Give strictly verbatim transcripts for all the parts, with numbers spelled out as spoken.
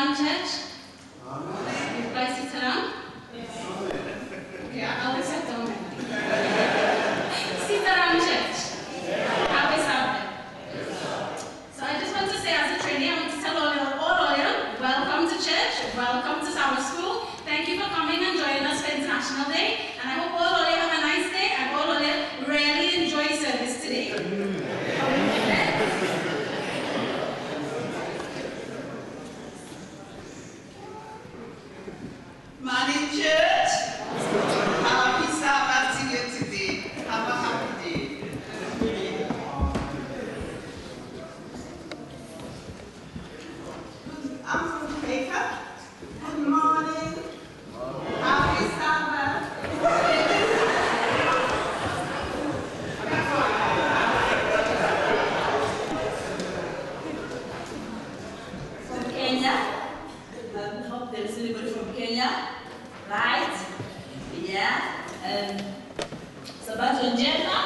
morning, church. You guys sit around? Yeah, I always sit down. Sit around, church. Happy Sabbath. So I just want to say, as a trainee, I want to tell all of you, all of you, welcome to church, welcome to Sabbath school. Thank you for coming and joining us for International Day. And I hope all of you have a nice day, and all of you really enjoy service today. Morning, church. Happy Sabbath to you today. Have a happy day. I'm from Jamaica. Good morning. Happy Sabbath. From Kenya. I hope there is anybody from Kenya. Right? Yeah. Um, Sabato njema.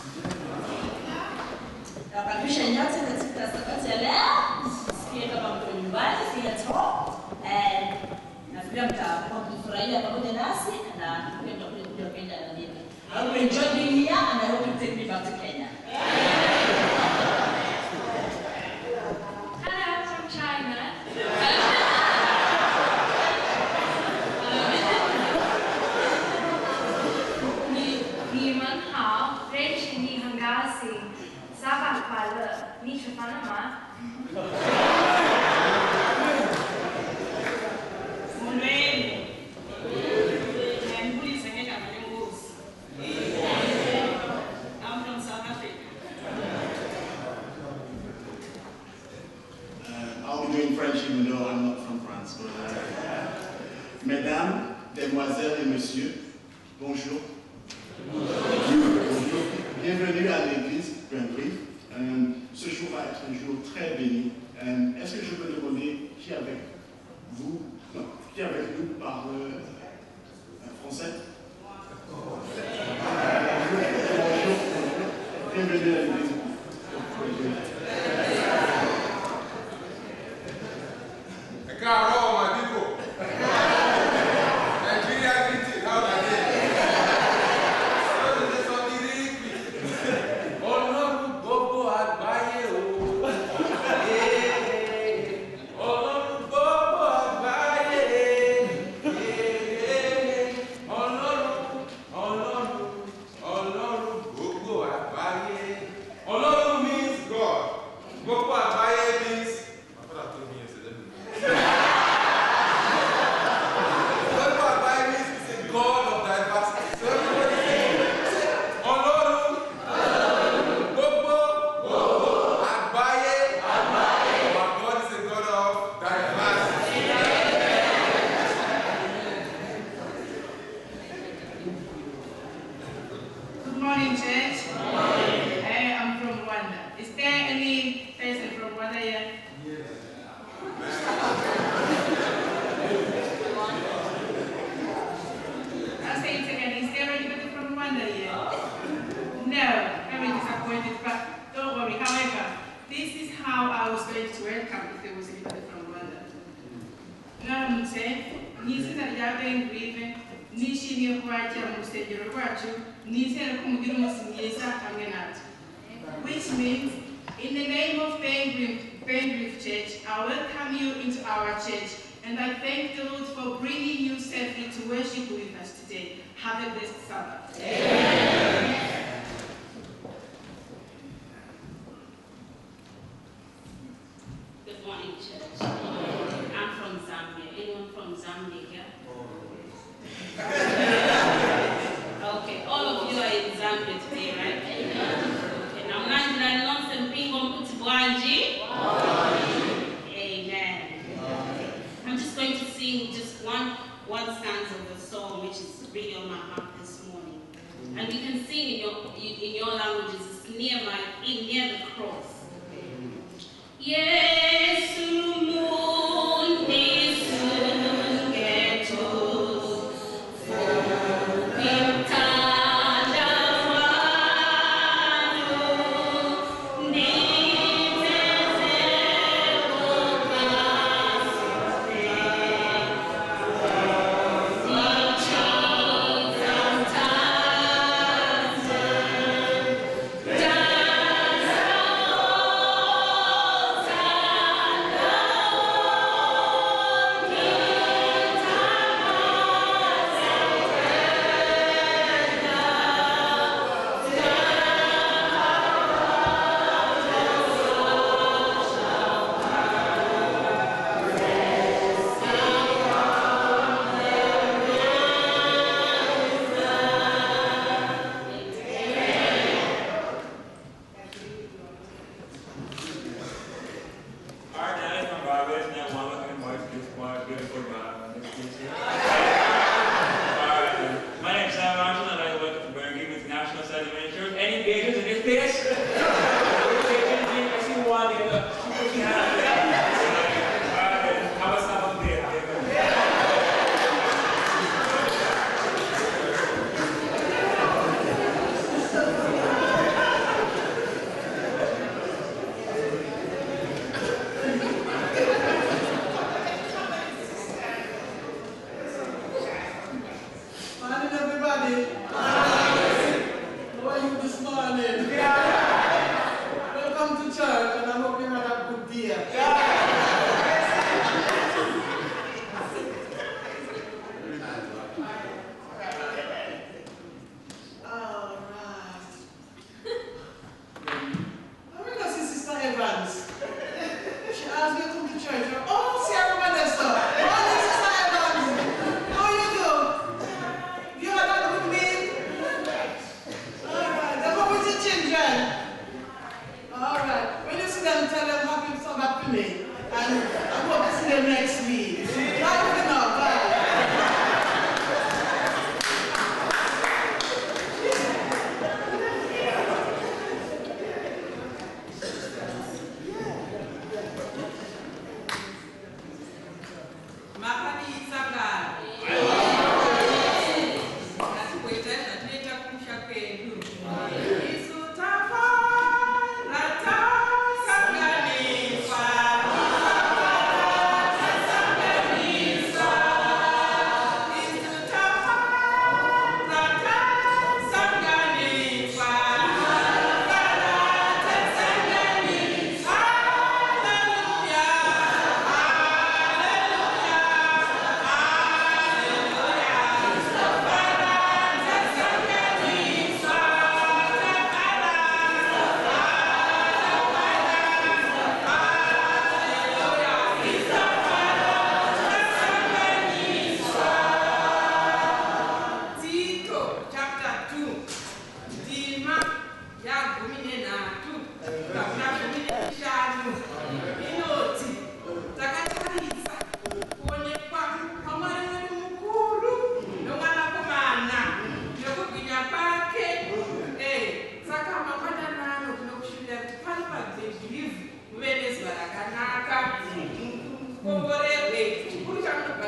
Nakaribisha nyote katika Sabato ya leo. Sikia kama mko nyumbani, si at home. And nafikiri mtakuwa mkifurahia pamoja nasi na pia mtakuja kuja Kenya na mimi. I hope you enjoy being here and I hope you take me back to Kenya. Hello, from China. I'm from South Africa. Uh, I'll be doing French even though I'm not from France. But, uh, Mesdames, Demoiselles et Messieurs, bonjour. Bonjour. Bienvenue à l'église Burngreave. Euh, ce jour va être un jour très béni. Euh, Est-ce que je peux demander qui avec vous, non, qui avec nous parle euh, français? Bonjour, bonjour. Bienvenue à l'église Burngreave. Carol, my people. Nigeria greeting, how are they? So this one is really quick. Ọlọ́run gbogbo àgbáyé o. Ọlọ́run gbogbo àgbáyé. Ọlọ́run, Ọlọ́run, Ọlọ́run gbogbo àgbáyé. Ọlọ́run means God. Gbogbo àgbáyé means. My father told me yesterday. God of diversity. So everybody say, Ọlọ́run, gbogbo, àgbáyé, our God is a God of diversity. Good morning, church. I am from Rwanda. Is there any person from Rwanda here? I'll say it again. Is there anybody from Rwanda here? No, very disappointed, but don't worry. However, this is how I was going to welcome if there was anybody from Rwanda. Mwaramutse, n'izina rya Burngreave, nishimiye kubakira mu rusengero rwacu, nizere ko mugira umunsi mwiza hamwe natwe. Which means, in the name of Burngreave, Burngreave Church, I welcome you into our church, and I thank the Lord for bringing you safely to worship with us today. Have a blessed Sabbath. Amen. Good morning, church. I'm from Zambia. Anyone from Zambia here? Okay, all of you are in Zambia today, right? Okay, now ninety-nine nonsense bingo mkutibwanji. Amen. I'm just going to sing just one one stanza of the song, which is really on my heart this morning. And we can sing in your in your languages. It's near my in near the cross. Yesu mundi sungeto fukimtanda wano niteze okasone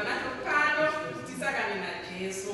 nacho pano tisakane na Jesu.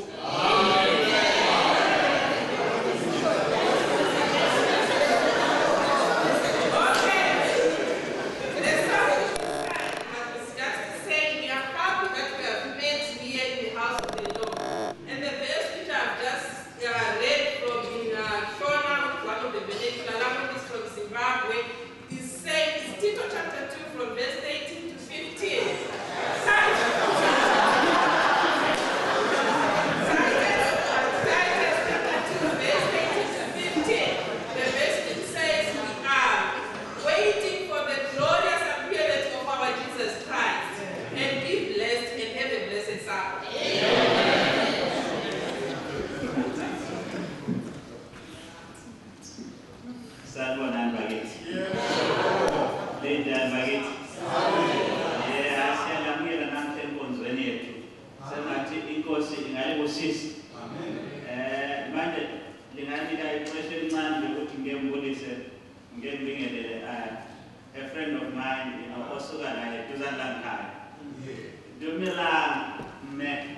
A friend of mine, you know, also got a Tuzanlan card. Dumila me.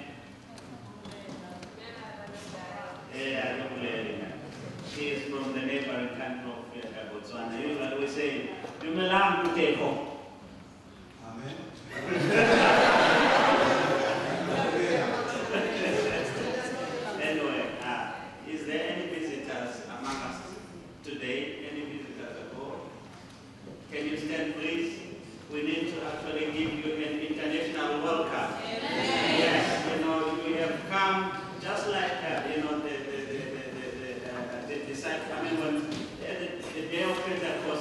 She is from the neighboring country of Botswana. Usually we say, Dumila to take home. Amen. Anyway, uh, is there any visitors among us today? Any visitors at all? Can you stand, please? We need to actually give you an international welcome. Amen. Yes, you know, we have come just like uh, you know the the the the the, uh, the, the, I mean, when the, the day of Pentecost